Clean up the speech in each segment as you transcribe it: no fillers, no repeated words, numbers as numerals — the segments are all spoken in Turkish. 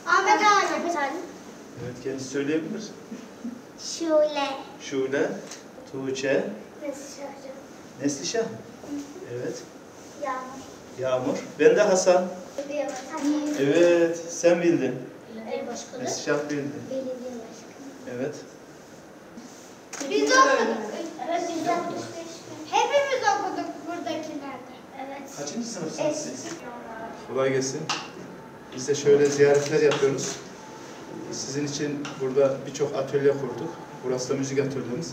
Ahmet abi sen. Evet, kendisi söyleyebilir. Şule. Şule, Tuğçe, Mesaj. Neslişah. Evet. Yağmur. Yağmur. Ben de Hasan. Evet, sen bildin. El başkanı. Neslişah bildi. Belediye başkanı. Evet. Biz okuduk. Evet, biz okuduk. Hepimiz okuduk buradakilerde. Evet. Kaçıncı sınıfsınız siz? Kolay gelsin. Biz de şöyle ziyaretler yapıyoruz. Sizin için burada birçok atölye kurduk. Burası da müzik atölyemiz.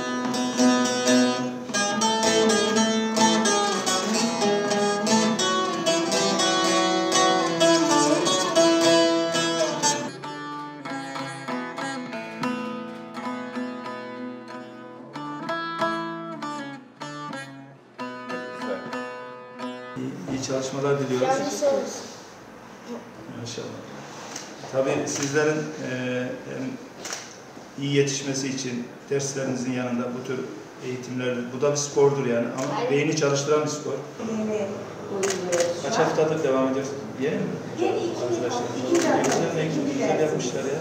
İyi çalışmalar diliyoruz. Yanlış olsun. İnşallah. Tabii sizlerin hem iyi yetişmesi için derslerinizin yanında bu tür eğitimler, bu da bir spordur yani ama beyni çalıştıran bir spor. Kaç haftadır devam ediyor? Yeni mi? Yeni Arkadaşlar. Ne güzel yapmışlar ya.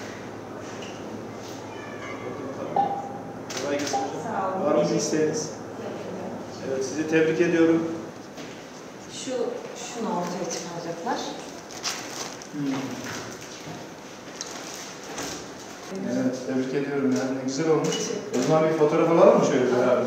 Kolay gelsin hocam. Var mı bir isteğiniz? Evet, sizi tebrik ediyorum. Şunu ortaya çıkaracaklar. Evet, tebrik ediyorum yani. Ne güzel olmuş. O zaman bir fotoğraf alalım mı şöyle beraber?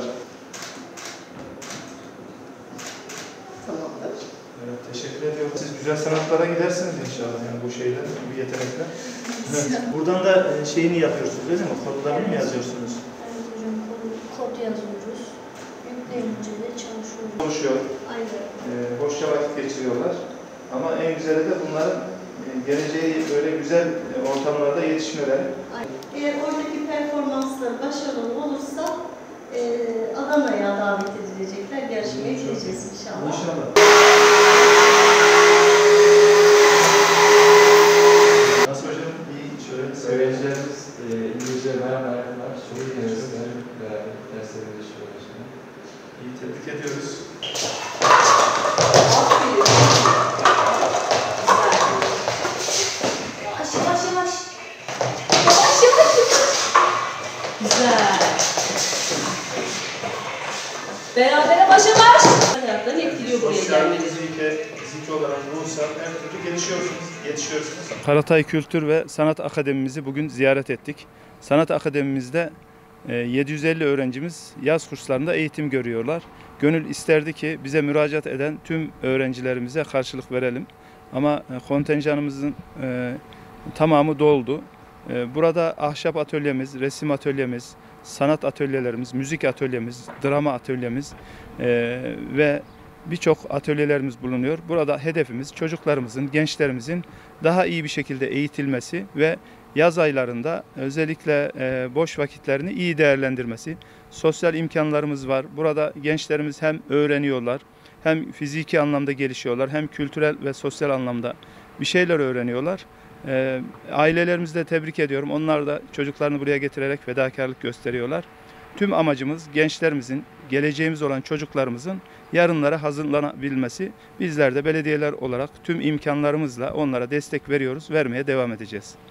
Tamamdır. Evet, teşekkür ediyorum. Siz güzel sanatlara gidersiniz inşallah yani bu şeyler, bu yetenekler. Evet, buradan da şeyini yapıyorsunuz değil mi? Kodlarını mı yazıyorsunuz? Evet hocam, kod yazıyoruz. Yükleyince de çalışıyoruz. Çalışıyor. Aynen. Boşça vakit geçiriyorlar. Ama en güzeli de bunların geleceği böyle güzel ortamlarda yetişmeleri. Eğer oradaki performansları başarılı olursa Adana'ya davet edilecekler. Yarışmaya gideceğiz inşallah. İnşallah. Nasıl hocam? İyi, şöyle Öğrencilerimiz İngilizce bayağı meraklılar. Çok iyi dersler, derslerinde çalışıyorlar. İyi, tebrik ediyoruz. Yavaş yavaş yavaş. Güzel. Berabere başa baş. Hayatlarını etkiliyor buraya Sosyal, gelmeniz. fiziki olarak, ruhsal, her türlü yetişiyorsunuz. Karatay Kültür ve Sanat Akademimizi bugün ziyaret ettik. Sanat Akademimizde 750 öğrencimiz yaz kurslarında eğitim görüyorlar. Gönül isterdi ki bize müracaat eden tüm öğrencilerimize karşılık verelim. Ama kontenjanımızın tamamı doldu. Burada ahşap atölyemiz, resim atölyemiz, sanat atölyelerimiz, müzik atölyemiz, drama atölyemiz ve birçok atölyelerimiz bulunuyor. Burada hedefimiz çocuklarımızın, gençlerimizin daha iyi bir şekilde eğitilmesi ve yaz aylarında özellikle boş vakitlerini iyi değerlendirmesi. Sosyal imkanlarımız var. Burada gençlerimiz hem öğreniyorlar, hem fiziki anlamda gelişiyorlar, hem kültürel ve sosyal anlamda bir şeyler öğreniyorlar. Ailelerimizi de tebrik ediyorum. Onlar da çocuklarını buraya getirerek fedakarlık gösteriyorlar. Tüm amacımız gençlerimizin, geleceğimiz olan çocuklarımızın yarınlara hazırlanabilmesi. Bizler de belediyeler olarak tüm imkanlarımızla onlara destek veriyoruz, vermeye devam edeceğiz.